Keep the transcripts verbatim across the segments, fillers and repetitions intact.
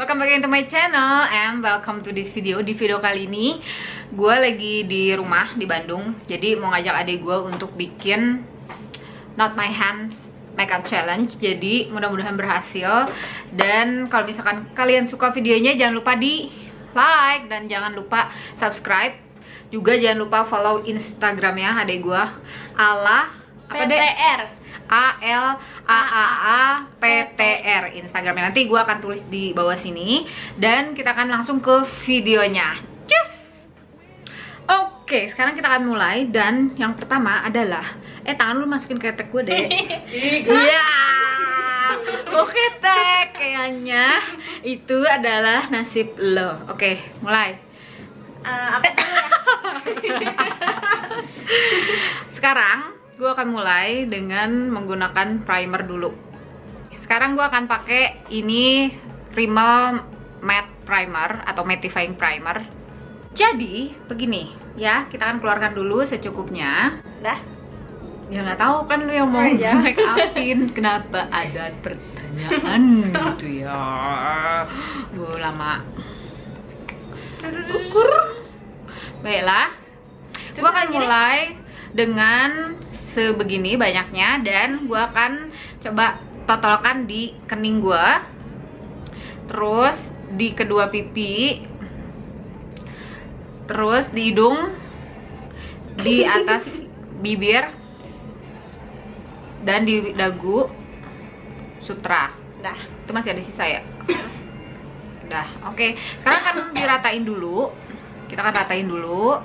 welcome back into my channel and welcome to this video. Di video kali ini gue lagi di rumah di Bandung. Jadi mau ngajak adik gue untuk bikin not my hands makeup challenge. Jadi mudah-mudahan berhasil. Dan kalau misalkan kalian suka videonya, jangan lupa di like dan jangan lupa subscribe. Juga jangan lupa follow Instagramnya adik gue, Ala apa deh? P T R A L A A A P T R Instagramnya. Nanti gue akan tulis di bawah sini. Dan kita akan langsung ke videonya. Cus! Oke, sekarang kita akan mulai. Dan yang pertama adalah Eh, tangan lu masukin ketek gue deh. Iya. Oke, tek. Kayaknya itu adalah nasib lo. Oke, mulai. uh, Apa dulu ya? Sekarang gue akan mulai dengan menggunakan primer dulu. Sekarang gue akan pakai ini Rimmel Matte Primer atau Mattifying Primer. Jadi begini ya, kita akan keluarkan dulu secukupnya. Dah. Ya nggak tahu kan lu yang mau Aja. make upin. Kenapa ada pertanyaan gitu ya? Duh, lama. Ukur. Baiklah. Gue akan mulai dengan sebegini banyaknya dan gue akan coba totolkan di kening gue, terus di kedua pipi, terus di hidung, di atas bibir, dan di dagu, sutra. Dah. Itu masih ada sisa ya? Udah, oke. Sekarang kan diratain dulu. Kita akan ratain dulu.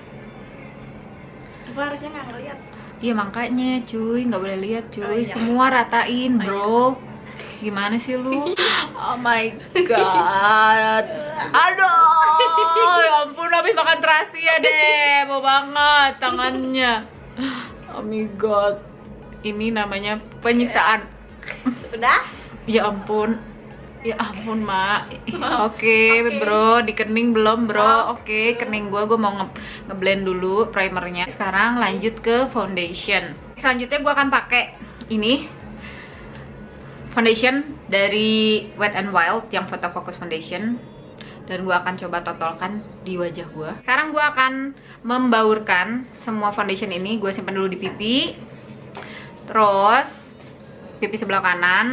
Aku harusnya nggak ngeliat. Iya makanya cuy, nggak boleh lihat cuy. Oh, iya. Semua ratain bro. Gimana sih lu? Oh my god. Aduh, ya ampun, habis makan terasi ya deh. Mau banget tangannya. Oh my god. Ini namanya penyiksaan. Udah? Ya ampun. Ya ampun, Mak. Oke, okay, bro, di kening belum, bro. Oke, okay, kening gua gua mau nge ngeblend dulu primernya. Sekarang lanjut ke foundation. Selanjutnya gua akan pakai ini foundation dari Wet n Wild yang Photo Focus Foundation. Dan gua akan coba totolkan di wajah gua. Sekarang gua akan membaurkan semua foundation ini. Gua simpan dulu di pipi. Terus pipi sebelah kanan.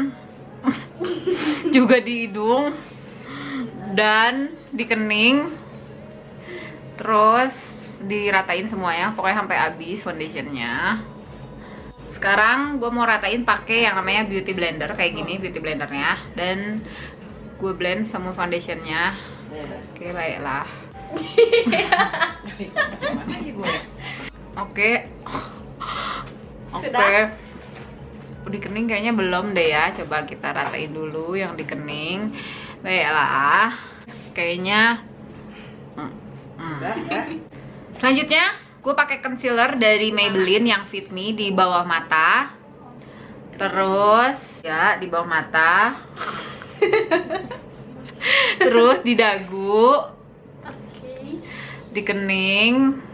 Juga di hidung dan di kening, terus diratain semuanya, pokoknya sampai habis foundationnya. Sekarang gue mau ratain pakai yang namanya beauty blender kayak gini, beauty blendernya, dan gue blend semua foundationnya. Oke, baiklah. Oke, oke. Di kening kayaknya belum deh ya. Coba kita ratain dulu yang di kening. Baiklah. Kayaknya hmm, hmm. Selanjutnya gue pakai concealer dari Maybelline yang Fit Me di bawah mata. Terus ya di bawah mata. Terus di dagu. Di kening.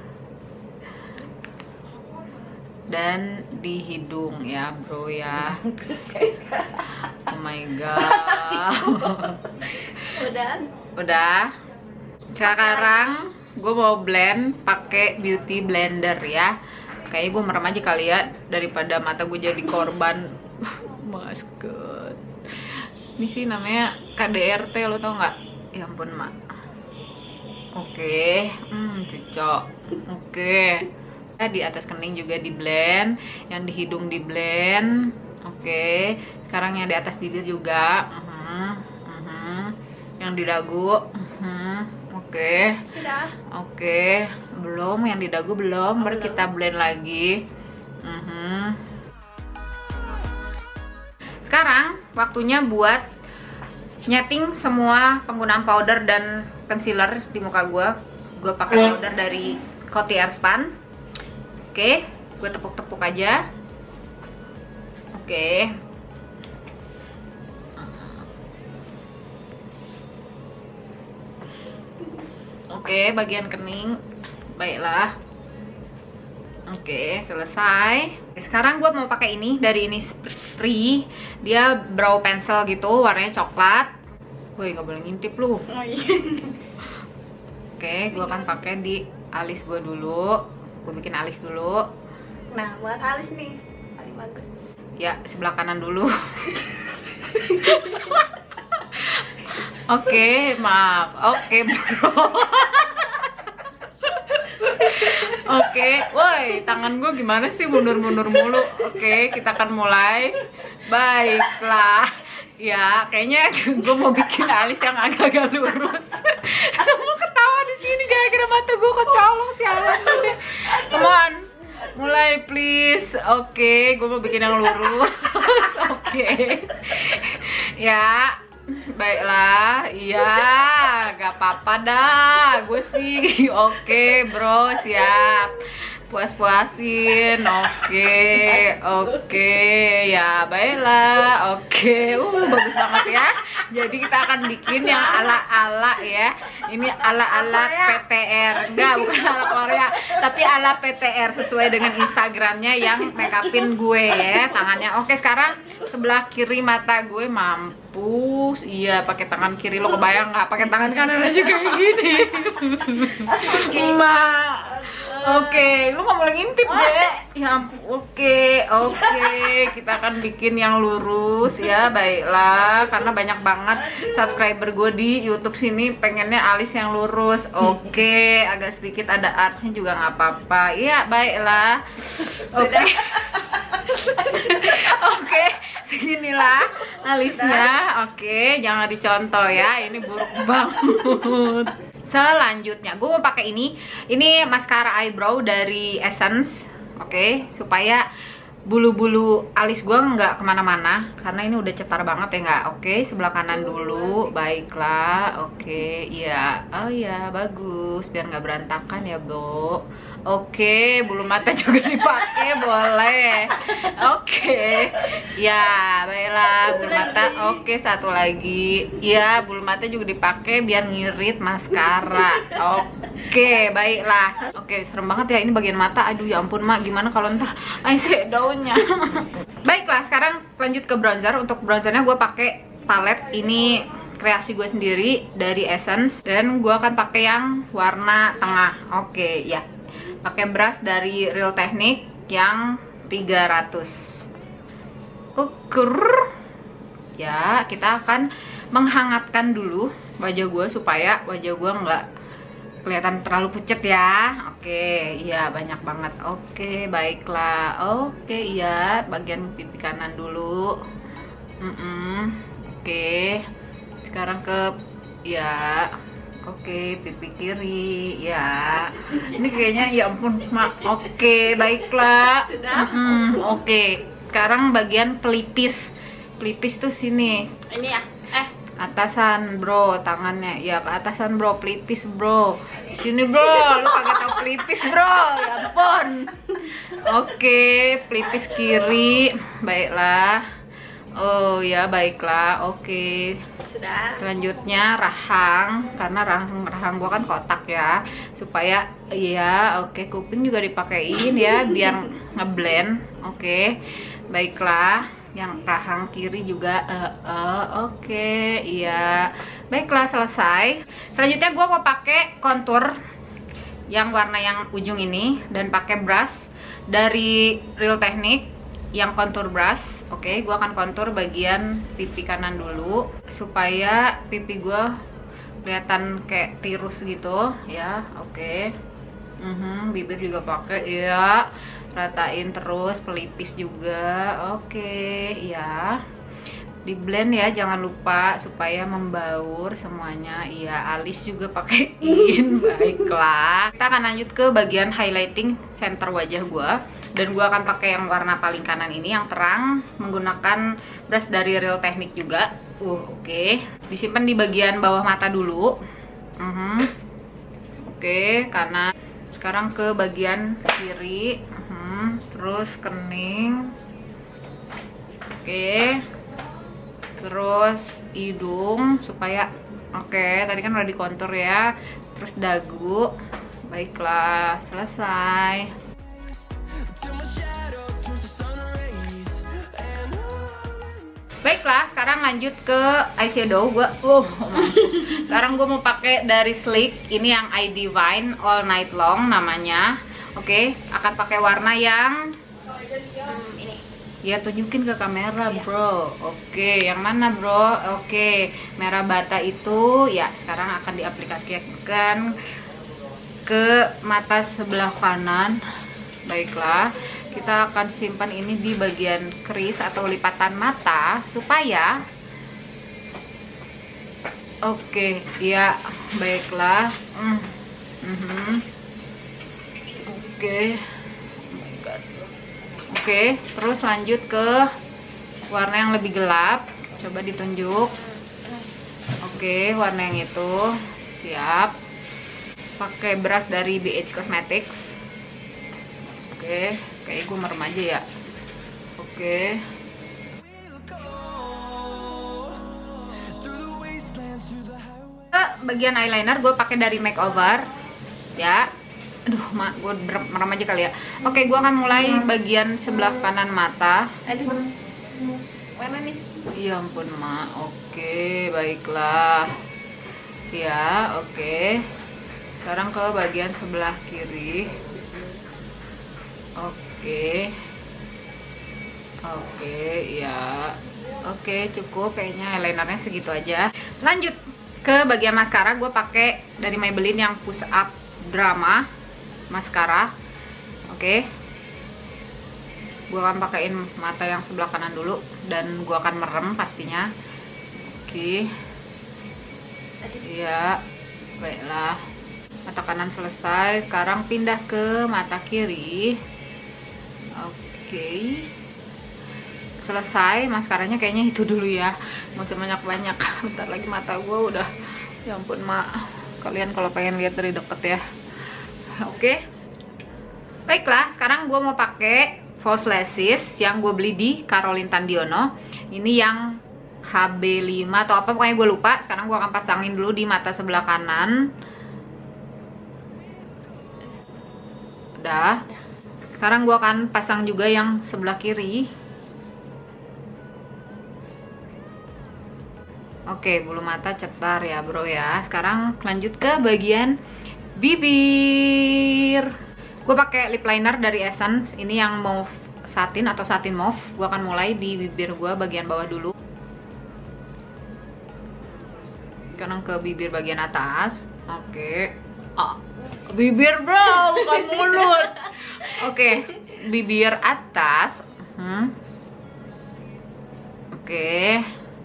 Dan di hidung ya bro ya. Oh my god. Udah. Udah. Sekarang gue mau blend pakai beauty blender ya. Kayaknya gue merem aja kali ya, daripada mata gue jadi korban. Mas god. Ini sih namanya K D R T, lo tau nggak? Ya ampun, Mak. Oke, hmm, cocok. Oke. Di atas kening juga di blend, yang di hidung di blend. Oke, sekarang yang di atas bibir juga. uh -huh. Uh -huh. Yang di dagu. uh -huh. Oke. Sudah. Oke, belum, yang di dagu belum. Baru kita blend lagi. uh -huh. Sekarang waktunya buat nyeting semua penggunaan powder dan concealer di muka gue. Gue pakai powder dari Coty Airspun. Oke, gue tepuk-tepuk aja. Oke. Oke, bagian kening. Baiklah. Oke, selesai. Sekarang gue mau pakai ini dari Innisfree. Dia brow pencil gitu, warnanya coklat. Woi, nggak boleh ngintip lu. Oh iya. Oke, gue akan pakai di alis gue dulu. Gue bikin alis dulu. Nah, buat alis nih paling bagus. Ya, sebelah kanan dulu. Oke, maaf. Oke, bro. Oke, woi, tangan gue gimana sih mundur-mundur mulu? Oke, kita akan mulai. Baiklah. Ya, kayaknya gue mau bikin alis yang agak-agak lurus. Semua ketawa di sini gara-gara mata gue kecolong sialan deh. Come on, mulai please. Oke, gue mau bikin yang lurus. Oke, ya, baiklah. Iya, gak apa-apa dah. Gue sih, oke bro, siap. Puas-puasin, oke, oke, ya baiklah, oke, uh bagus banget ya. Jadi kita akan bikin yang ala-ala ya. Ini ala-ala P T R, enggak, bukan ala Korea, tapi ala P T R sesuai dengan Instagramnya yang make upin gue ya tangannya. Oke, sekarang sebelah kiri mata gue, mampus, iya pakai tangan kiri, lo kebayang nggak? Pakai tangan kanan aja kayak gini, Mak. Oke, lu nggak boleh ngintip deh. Ya ampun. Oke, oke, kita akan bikin yang lurus ya, baiklah. Karena banyak banget subscriber gue di YouTube sini pengennya alis yang lurus. Oke, agak sedikit ada artsnya juga nggak apa-apa. Iya, baiklah. Oke. Oke, seginilah alisnya. Oke, jangan dicontoh ya. Ini buruk banget. Selanjutnya, gue mau pakai ini. Ini maskara eyebrow dari Essence. Oke, supaya bulu-bulu alis gue nggak kemana-mana. Karena ini udah cetar banget ya nggak? Oke, sebelah kanan dulu. Baiklah, oke, iya. Oh iya, bagus. Biar nggak berantakan ya, Bo. Oke, bulu mata juga dipakai, boleh. Oke, ya, baiklah, bulu mata. Oke, satu lagi. Ya, bulu mata juga dipakai biar ngirit maskara. Oke, baiklah. Oke, serem banget ya ini bagian mata. Aduh, ya ampun, Mak. Gimana kalau ntar eyeshadow-nya? Baiklah, sekarang lanjut ke bronzer. Untuk bronzernya gue pakai palette ini kreasi gue sendiri dari Essence, dan gue akan pakai yang warna tengah. Oke, ya. Pakai brush dari Real Technique yang tiga ratus. Ukur. Ya, kita akan menghangatkan dulu wajah gue supaya wajah gue nggak kelihatan terlalu pucet ya. Oke, iya banyak banget. Oke, baiklah. Oke, iya, bagian pipi kanan dulu. Mm -mm. Oke, sekarang ke ya. Oke, pipi kiri ya. Ini kayaknya ya ampun, Mak. Oke, baiklah. Mm -mm. Oke, sekarang bagian pelipis. Pelipis tuh sini. Ini ya. Eh, atasan bro, tangannya ya ke atasan bro, pelipis bro, sini bro, lu kagak tau pelipis bro, ya ampun. Oke, pelipis kiri, baiklah. Oh ya, baiklah. Oke, sudah. Selanjutnya rahang, karena rahang rahang gua kan kotak ya, supaya ya. Oke, kuping juga dipakein ya biar ngeblend. Oke, baiklah. Yang rahang kiri juga. Uh, uh, Oke, iya. Baiklah, selesai. Selanjutnya gua mau pakai kontur yang warna yang ujung ini dan pakai brush dari Real Technique yang kontur brush. Oke, gua akan kontur bagian pipi kanan dulu supaya pipi gua kelihatan kayak tirus gitu ya. Oke. Mhm, bibir juga pakai ya. Ratain terus, pelipis juga. Oke, ya. Di blend ya, jangan lupa supaya membaur semuanya. Iya, alis juga pakein. Baiklah. Kita akan lanjut ke bagian highlighting center wajah gua. Dan gua akan pakai yang warna paling kanan ini yang terang, menggunakan brush dari Real Technique juga. Uh, oke. Okay. Disimpan di bagian bawah mata dulu. Uh -huh. Oke, okay, kanan. Sekarang ke bagian kiri. Uh -huh. Terus kening. Oke. Okay. Terus hidung supaya oke, okay, tadi kan udah dikontur ya. Terus dagu. Baiklah, selesai. Baiklah, sekarang lanjut ke eyeshadow. Gua, oh, sekarang gue mau pakai dari Sleek. Ini yang I Divine All Night Long namanya. Oke, akan pakai warna yang Hmm, ini. ya tunjukin ke kamera, bro. Oke, yang mana, bro? Oke, merah bata itu ya sekarang akan diaplikasikan ke mata sebelah kanan. Baiklah, kita akan simpan ini di bagian keris atau lipatan mata supaya oke, ya baiklah. Mm. Mhm. Oke. Oh my god. Oke, terus lanjut ke warna yang lebih gelap. Coba ditunjuk. Oke, warna yang itu. Siap. Pakai brush dari B H Cosmetics. Oke, kayak gue merem aja ya. Oke. Ke bagian eyeliner gue pakai dari Makeover. Ya. Aduh, mak, gue merem aja kali ya. Oke, gue akan mulai bagian sebelah kanan mata. Aduh. Mana nih? Ya ampun, mak. Oke, baiklah. Ya, oke. Sekarang ke bagian sebelah kiri. Oke. Oke, ya. Oke, cukup. Kayaknya eyelinernya segitu aja. Lanjut ke bagian maskara. Gue pakai dari Maybelline yang Push Up Drama maskara. Oke, gue akan pakaiin mata yang sebelah kanan dulu dan gue akan merem pastinya. Oke, iya, baiklah, mata kanan selesai. Sekarang pindah ke mata kiri. Oke, selesai. Maskaranya kayaknya itu dulu ya, nggak usah banyak-banyak. Bentar lagi mata gue udah, ya ampun, mak, kalian kalau pengen lihat dari deket ya. Oke, baiklah, sekarang gue mau pakai false lashes yang gue beli di Caroline Tandiono. Ini yang H B lima atau apa, pokoknya gue lupa. Sekarang gue akan pasangin dulu di mata sebelah kanan. Udah. Sekarang gue akan pasang juga yang sebelah kiri. Oke, bulu mata cetar ya, bro ya. Sekarang lanjut ke bagian bibir. Gue pakai lip liner dari Essence. Ini yang mauve satin atau satin mauve. Gue akan mulai di bibir gue bagian bawah dulu. Sekarang ke bibir bagian atas. Oke. Oh, bibir, bro, bukan mulut. Oke, bibir atas. Hmm. Oke.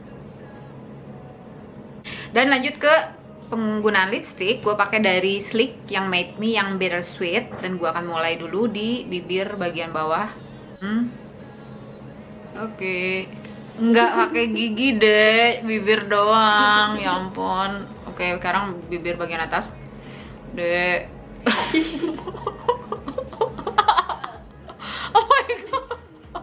Dan lanjut ke penggunaan lipstick. Gue pakai dari Sleek yang Made Me yang Bittersweet, dan gue akan mulai dulu di bibir bagian bawah. Hmm. Oke, nggak pakai gigi deh, bibir doang. Ya ampun. Oke, sekarang bibir bagian atas deh. Oh my god.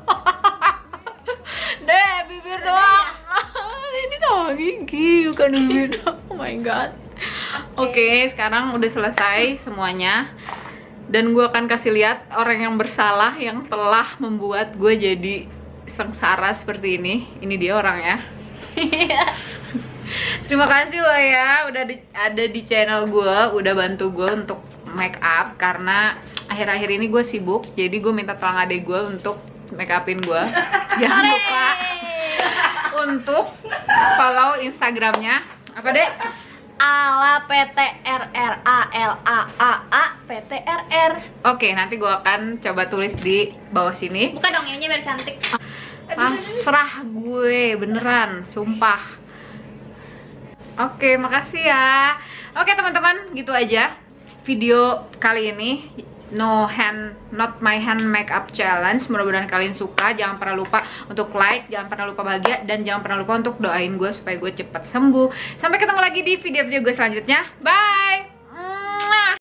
Deh, bibir doang. Ini sama gigi, bukan bibir. Oh my god. Oke, okay, sekarang udah selesai semuanya. Dan gue akan kasih lihat orang yang bersalah yang telah membuat gue jadi sengsara seperti ini. Ini dia orangnya. Terima kasih lo ya, udah di, ada di channel gue, udah bantu gue untuk make up. Karena akhir-akhir ini gue sibuk, jadi gue minta tolong adek gue untuk make upin gue. Jangan lupa untuk follow Instagramnya. Apa dek? Ala P T R R A L A A A P T R R. Oke, nanti gue akan coba tulis di bawah sini. Buka dong ininya biar cantik. Pasrah gue, beneran, sumpah. Oke, makasih ya. Oke teman-teman, gitu aja video kali ini. No hand, not my hand makeup challenge. Mudah-mudahan kalian suka. Jangan pernah lupa untuk like, jangan pernah lupa bahagia, dan jangan pernah lupa untuk doain gue supaya gue cepat sembuh. Sampai ketemu lagi di video-video gue selanjutnya. Bye.